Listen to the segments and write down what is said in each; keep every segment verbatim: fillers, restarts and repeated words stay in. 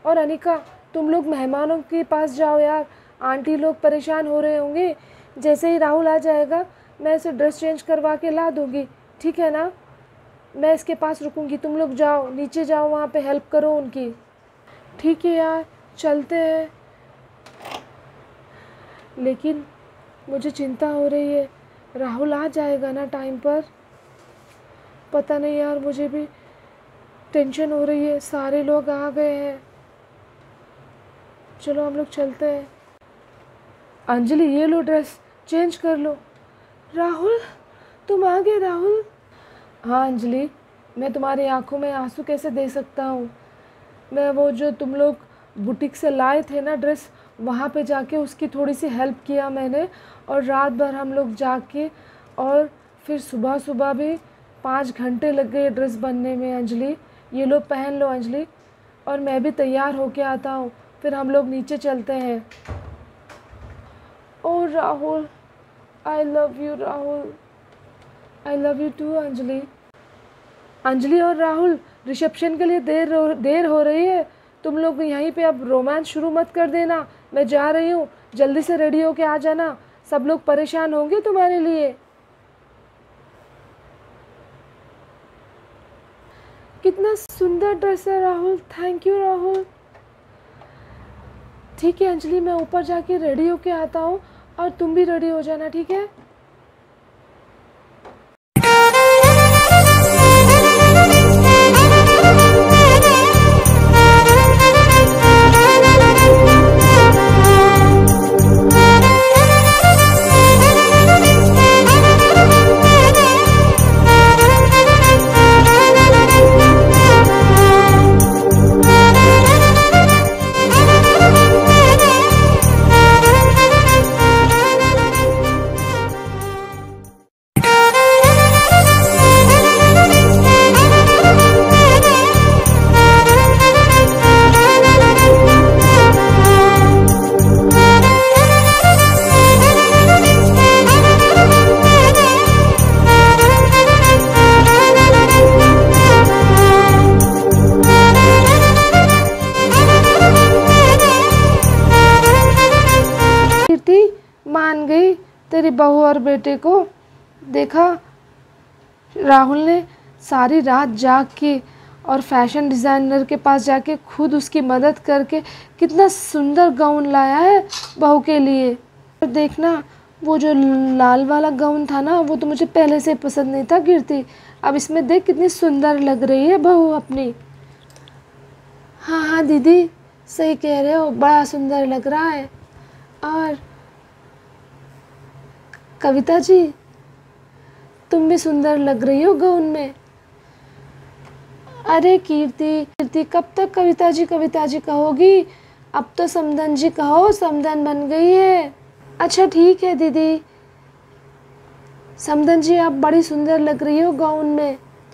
और अनिका, तुम लोग मेहमानों के पास जाओ यार, आंटी लोग परेशान हो रहे होंगे। जैसे ही राहुल आ जाएगा मैं इसे ड्रेस चेंज करवा के ला दूँगी, ठीक है ना? मैं इसके पास रुकूँगी, तुम लोग जाओ, नीचे जाओ, वहाँ पे हेल्प करो उनकी। ठीक है यार, चलते हैं। लेकिन मुझे चिंता हो रही है, राहुल आ जाएगा ना टाइम पर? पता नहीं यार, मुझे भी टेंशन हो रही है। सारे लोग आ गए हैं, चलो हम लोग चलते हैं। अंजलि, ये लो ड्रेस, चेंज कर लो। राहुल, तुम आ गए राहुल? हाँ अंजलि, मैं तुम्हारी आंखों में आंसू कैसे दे सकता हूँ। मैं वो जो तुम लोग बुटीक से लाए थे ना ड्रेस, वहाँ पे जाके उसकी थोड़ी सी हेल्प किया मैंने, और रात भर हम लोग जाके, और फिर सुबह सुबह भी पाँच घंटे लग गए ड्रेस बनने में। अंजलि, ये लो पहन लो अंजलि, और मैं भी तैयार होके आता हूँ, फिर हम लोग नीचे चलते हैं। Oh Rahul, I love you Rahul, I love you too Anjali. Anjali और राहुल, रिसेप्शन के लिए देर हो देर हो रही है, तुम लोग यहीं पे अब रोमांस शुरू मत कर देना। मैं जा रही हूँ, जल्दी से रेडी होके आ जाना, सब लोग परेशान होंगे तुम्हारे लिए। कितना सुंदर ड्रेस है राहुल, थैंक यू राहुल। ठीक है अंजलि, मैं ऊपर जाके रेडी होके आता हूँ, और तुम भी रेडी हो जाना, ठीक है? मान गई तेरी बहू और बेटे को। देखा, राहुल ने सारी रात जाग के और फैशन डिज़ाइनर के पास जाके खुद उसकी मदद करके कितना सुंदर गाउन लाया है बहू के लिए। देखना, वो जो लाल वाला गाउन था ना, वो तो मुझे पहले से पसंद नहीं था कीर्ति। अब इसमें देख कितनी सुंदर लग रही है बहू अपनी। हाँ हाँ दीदी, सही कह रहे हो, बड़ा सुंदर लग रहा है। और कविता जी, तुम भी सुंदर लग रही हो गाउन में। अरे कीर्ति कीर्ति, कब तक कविता जी कविता जी कहोगी? अब तो समधन जी कहो, समधन बन गई है। अच्छा ठीक है दीदी। समधन जी, आप बड़ी सुंदर लग रही हो गाउन में।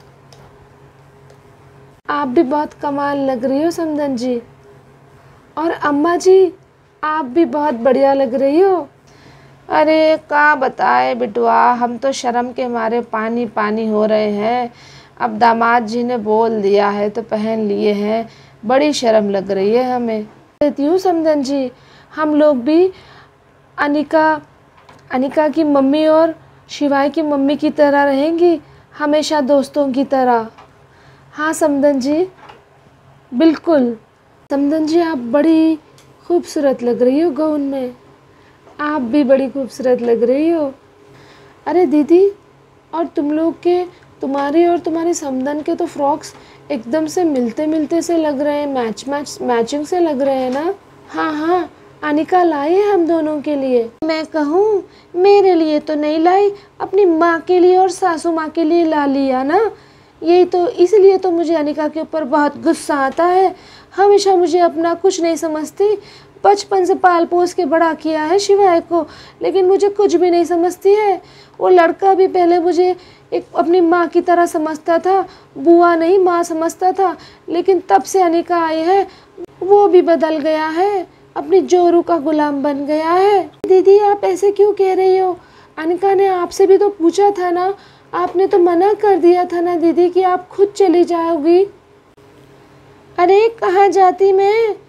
आप भी बहुत कमाल लग रही हो समधन जी। और अम्मा जी, आप भी बहुत बढ़िया लग रही हो। अरे क्या बताए बिटुआ, हम तो शर्म के मारे पानी पानी हो रहे हैं। अब दामाद जी ने बोल दिया है तो पहन लिए हैं, बड़ी शर्म लग रही है हमें। कहती हूँ समधन जी, हम लोग भी अनिका अनिका की मम्मी और शिवाय की मम्मी की तरह रहेंगी, हमेशा दोस्तों की तरह। हाँ समधन जी, बिल्कुल। समधन जी, आप बड़ी खूबसूरत लग रही हो गाउन में। आप भी बड़ी खूबसूरत लग रही हो। अरे दीदी, और तुम लोग के, तुम्हारी और तुम्हारी समधन के तो फ्रॉक्स एकदम से मिलते मिलते से लग रहे हैं, मैच मैच मैचिंग से लग रहे हैं ना। हाँ हाँ, अनिका लाई है हम दोनों के लिए। मैं कहूँ, मेरे लिए तो नहीं लाई, अपनी माँ के लिए और सासू माँ के लिए ला लिया ना। यही तो, इसलिए तो मुझे अनिका के ऊपर बहुत गुस्सा आता है। हमेशा मुझे अपना कुछ नहीं समझती। बचपन से पाल पोस के बड़ा किया है शिवाय को, लेकिन मुझे कुछ भी नहीं समझती है। वो लड़का भी पहले मुझे एक अपनी माँ की तरह समझता था, बुआ नहीं माँ समझता था, लेकिन तब से अनिका आई है, वो भी बदल गया है, अपनी जोरू का गुलाम बन गया है। दीदी, आप ऐसे क्यों कह रही हो? अनिका ने आपसे भी तो पूछा था ना, आपने तो मना कर दिया था ना दीदी कि आप खुद चली जाओगी। अरे कहाँ जाती मैं,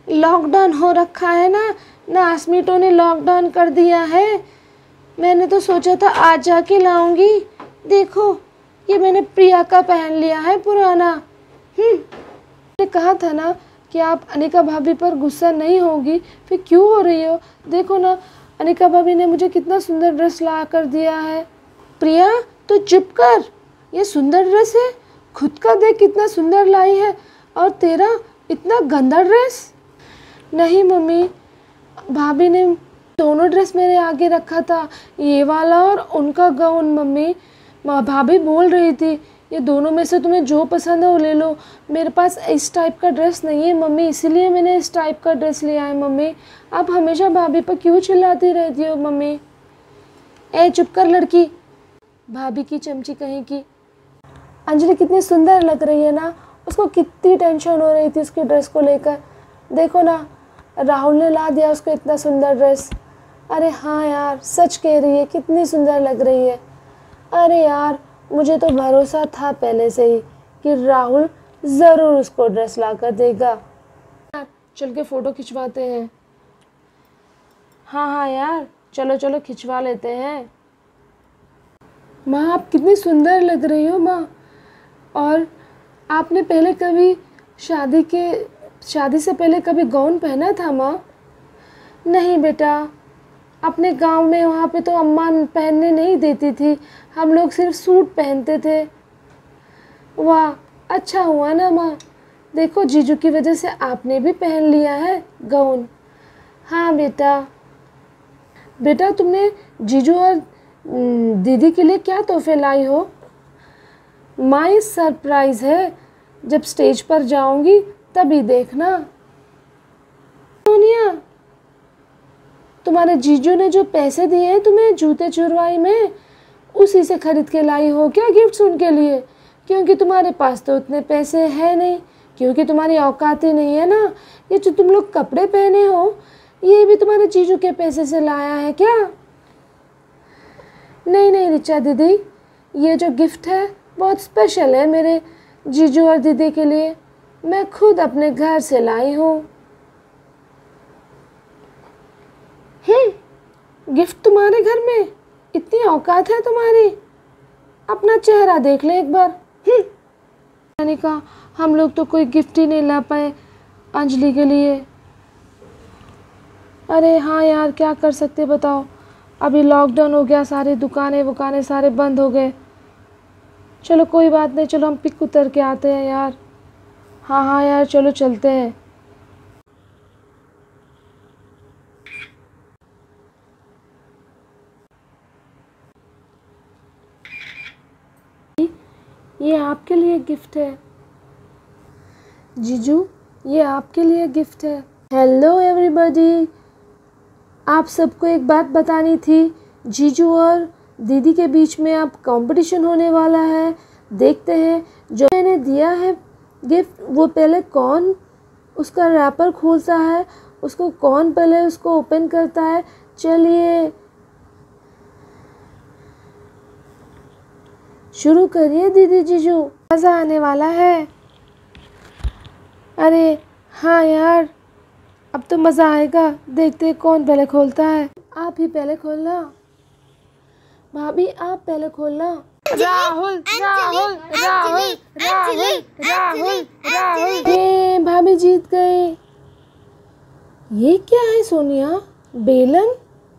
लॉकडाउन हो रखा है ना, नासमीटों ने लॉकडाउन कर दिया है। मैंने तो सोचा था आज जाके लाऊंगी। देखो ये मैंने प्रिया का पहन लिया है पुराना। हम्म मैंने कहा था ना कि आप अनिका भाभी पर गुस्सा नहीं होगी, फिर क्यों हो रही हो? देखो ना अनिका भाभी ने मुझे कितना सुंदर ड्रेस ला कर दिया है। प्रिया तो चुप कर, ये सुंदर ड्रेस है, खुद का देख कितना सुंदर लाई है, और तेरा इतना गंदा ड्रेस। नहीं मम्मी, भाभी ने दोनों ड्रेस मेरे आगे रखा था, ये वाला और उनका गाउन। मम्मी भाभी बोल रही थी ये दोनों में से तुम्हें जो पसंद है वो ले लो। मेरे पास इस टाइप का ड्रेस नहीं है मम्मी, इसीलिए मैंने इस टाइप का ड्रेस लिया है। मम्मी आप हमेशा भाभी पर क्यों चिल्लाती रहती हो? मम्मी ए चुप कर लड़की, भाभी की चमची कहीं की। अंजलि कितनी सुंदर लग रही है ना, उसको कितनी टेंशन हो रही थी उसकी ड्रेस को लेकर। देखो ना राहुल ने ला दिया उसको इतना सुंदर ड्रेस। अरे हाँ यार सच कह रही है, कितनी सुंदर लग रही है। अरे यार मुझे तो भरोसा था पहले से ही कि राहुल ज़रूर उसको ड्रेस ला कर देगा। यार चल के फ़ोटो खिंचवाते हैं। हाँ हाँ यार चलो चलो खिंचवा लेते हैं। माँ आप कितनी सुंदर लग रही हो माँ। और आपने पहले कभी शादी के शादी से पहले कभी गाउन पहना था माँ? नहीं बेटा, अपने गांव में वहाँ पे तो अम्मा पहनने नहीं देती थी, हम लोग सिर्फ सूट पहनते थे। वाह अच्छा हुआ ना माँ, देखो जीजू की वजह से आपने भी पहन लिया है गाउन। हाँ बेटा। बेटा तुमने जीजू और दीदी के लिए क्या तोहफे लाई हो? माँ ये सरप्राइज़ है, जब स्टेज पर जाऊंगी तभी देखना। सोनिया तुम्हारे जीजू ने जो पैसे दिए हैं तुम्हें जूते चुरवाई में, उसी से खरीद के लाई हो क्या गिफ्ट्स उनके लिए? क्योंकि तुम्हारे पास तो उतने पैसे हैं नहीं, क्योंकि तुम्हारी औकात ही नहीं है ना। ये जो तुम लोग कपड़े पहने हो ये भी तुम्हारे जीजू के पैसे से लाया है क्या? नहीं नहीं रिचा दीदी, ये जो गिफ्ट है बहुत स्पेशल है मेरे जीजू और दीदी के लिए, मैं खुद अपने घर से लाई हूँ। हम्म गिफ्ट तुम्हारे घर में? इतनी औकात है तुम्हारी? अपना चेहरा देख ले एक बार। हम्म मैंने कहा हम लोग तो कोई गिफ्ट ही नहीं ला पाए अंजलि के लिए। अरे हाँ यार क्या कर सकते बताओ, अभी लॉकडाउन हो गया, सारी दुकानें वुकानें सारे बंद हो गए। चलो कोई बात नहीं, चलो हम पिक उतर के आते हैं यार। हाँ हाँ यार चलो चलते हैं। ये आपके लिए गिफ्ट है जीजू, ये आपके लिए गिफ्ट है। हेलो एवरीबॉडी, आप सबको एक बात बतानी थी, जीजू और दीदी के बीच में अब कंपटीशन होने वाला है। देखते हैं जो मैंने दिया है गिफ्ट वो पहले कौन उसका रैपर खोलता है, उसको कौन पहले उसको ओपन करता है। चलिए शुरू करिए दीदी जीजू, मज़ा आने वाला है। अरे हाँ यार अब तो मज़ा आएगा, देखते हैं कौन पहले खोलता है। आप ही पहले खोलना भाभी, आप पहले खोलना। राहुल राहुल राहुल राहुल राहुल राहुल, ये भाभी जीत गए। ये क्या है सोनिया? बेलन?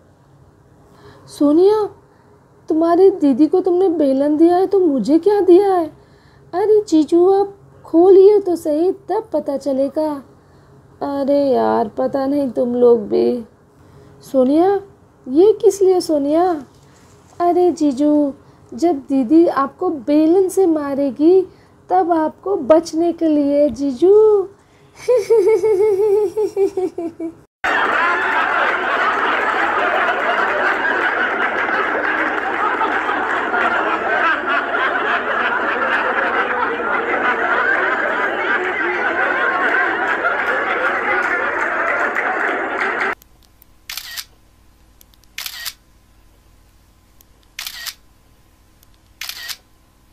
सोनिया तुम्हारी दीदी को तुमने बेलन दिया है तो मुझे क्या दिया है? अरे जीजू आप खोलिए तो सही, तब पता चलेगा। अरे यार पता नहीं तुम लोग भी। सोनिया ये किस लिए सोनिया? अरे जीजू जब दीदी आपको बेलन से मारेगी तब आपको बचने के लिए जीजू।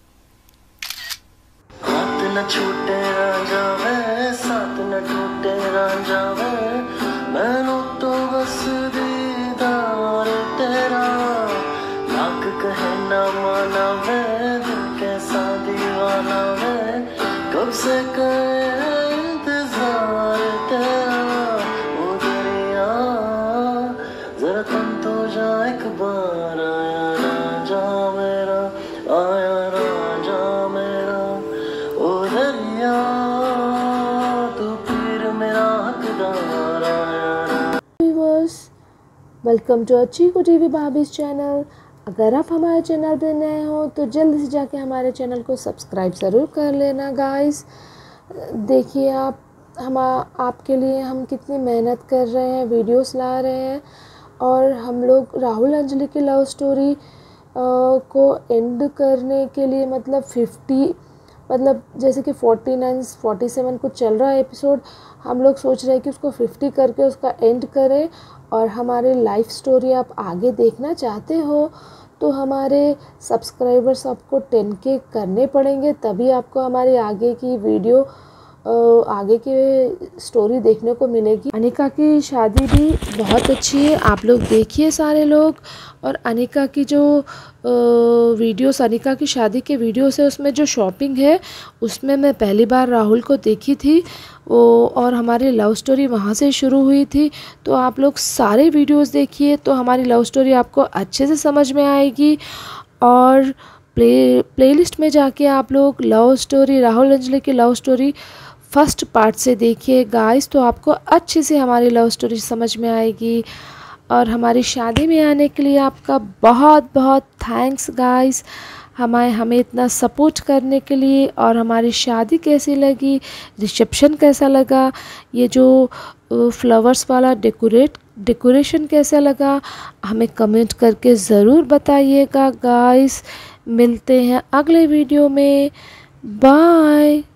न छूटे राजा मैं, साथ न टूटे रांझा वे मैनू तो बस दीदार तेरा लाख कहे ना माना वे दिल कैसा दीवाना वे कब से करे इंतजार तेरा ओ दरिया जरा तुम तो जा एक बार आया रांझा मेरा आया रांझा मेरा ओ दरिया तू फिर मेरा हकदार आया। Viewers, welcome to Chiku TV भाभीज चैनल। अगर आप हमारे चैनल पे नए हो तो जल्दी से जाके हमारे चैनल को सब्सक्राइब ज़रूर कर लेना गाइस। देखिए आप हम आपके लिए हम कितनी मेहनत कर रहे हैं, वीडियोस ला रहे हैं, और हम लोग राहुल अंजलि की लव स्टोरी को एंड करने के लिए मतलब फिफ्टी मतलब जैसे कि फोर्टी नाइन फोर्टी सेवन कुछ चल रहा है एपिसोड, हम लोग सोच रहे हैं कि उसको फिफ्टी करके उसका एंड करें। और हमारे लाइफ स्टोरी आप आगे देखना चाहते हो तो हमारे सब्सक्राइबर्स आपको टेन के करने पड़ेंगे, तभी आपको हमारी आगे की वीडियो आगे की स्टोरी देखने को मिलेगी। अनिका की शादी भी बहुत अच्छी है, आप लोग देखिए सारे लोग। और अनिका की जो वीडियोस अनिका की शादी के वीडियोस है उसमें जो शॉपिंग है उसमें मैं पहली बार राहुल को देखी थी वो, और हमारी लव स्टोरी वहाँ से शुरू हुई थी। तो आप लोग सारे वीडियोस देखिए तो हमारी लव स्टोरी आपको अच्छे से समझ में आएगी। और प्ले प्लेलिस्ट में जाके आप लोग लव स्टोरी राहुल अंजलि की लव स्टोरी फर्स्ट पार्ट से देखिए गाइस, तो आपको अच्छे से हमारी लव स्टोरी समझ में आएगी। और हमारी शादी में आने के लिए आपका बहुत बहुत थैंक्स गाइस, हमें हमें इतना सपोर्ट करने के लिए। और हमारी शादी कैसी लगी, रिसेप्शन कैसा लगा, ये जो फ्लावर्स वाला डेकोरेट डेकोरेशन कैसा लगा, हमें कमेंट करके ज़रूर बताइएगा गाइस। मिलते हैं अगले वीडियो में, बाय।